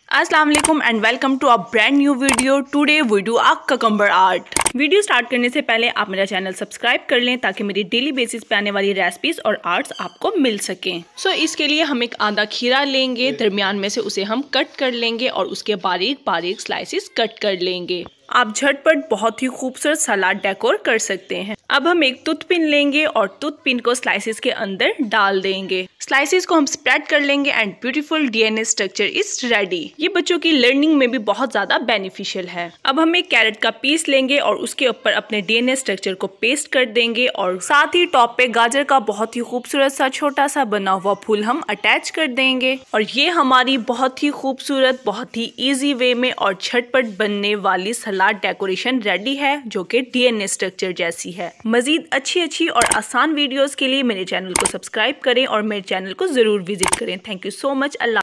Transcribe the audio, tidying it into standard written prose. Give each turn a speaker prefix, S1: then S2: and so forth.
S1: अस्सलाम वालेकुम and welcome to a brand new video. Today we do a cucumber art. Video start करने से पहले आप मेरा चैनल सब्सक्राइब कर लें ताकि मेरी डेली बेसिस पे आने वाली रेसिपीज और आर्ट्स आपको मिल सकें। सो इसके लिए हम एक आधा खीरा लेंगे, दरमियान में से उसे हम कट कर लेंगे और उसके बारीक बारीक स्लाइसिस कट कर लेंगे। आप झटपट बहुत ही खूबसूरत सलाद डेकोर कर सकते हैं। अब हम एक टूथ पिन लेंगे और टूथ पिन को स्लाइसिस के अंदर डाल देंगे। स्लाइसिस को हम स्प्रेड कर लेंगे and beautiful DNA structure is ready. ये बच्चों की लर्निंग में भी बहुत ज्यादा बेनिफिशियल है। अब हम एक कैरेट का पीस लेंगे और उसके ऊपर अपने डीएनए स्ट्रक्चर को पेस्ट कर देंगे और साथ ही टॉप पे गाजर का बहुत ही खूबसूरत सा छोटा सा बना हुआ फूल हम अटैच कर देंगे। और ये हमारी बहुत ही खूबसूरत, बहुत ही इजी वे में और झटपट बनने वाली सलाद डेकोरेशन रेडी है, जो कि डीएनए स्ट्रक्चर जैसी है। मजीद अच्छी और आसान वीडियोस के लिए मेरे चैनल को सब्सक्राइब करें और मेरे चैनल को जरूर विजिट करें। Thank you so much. Allah.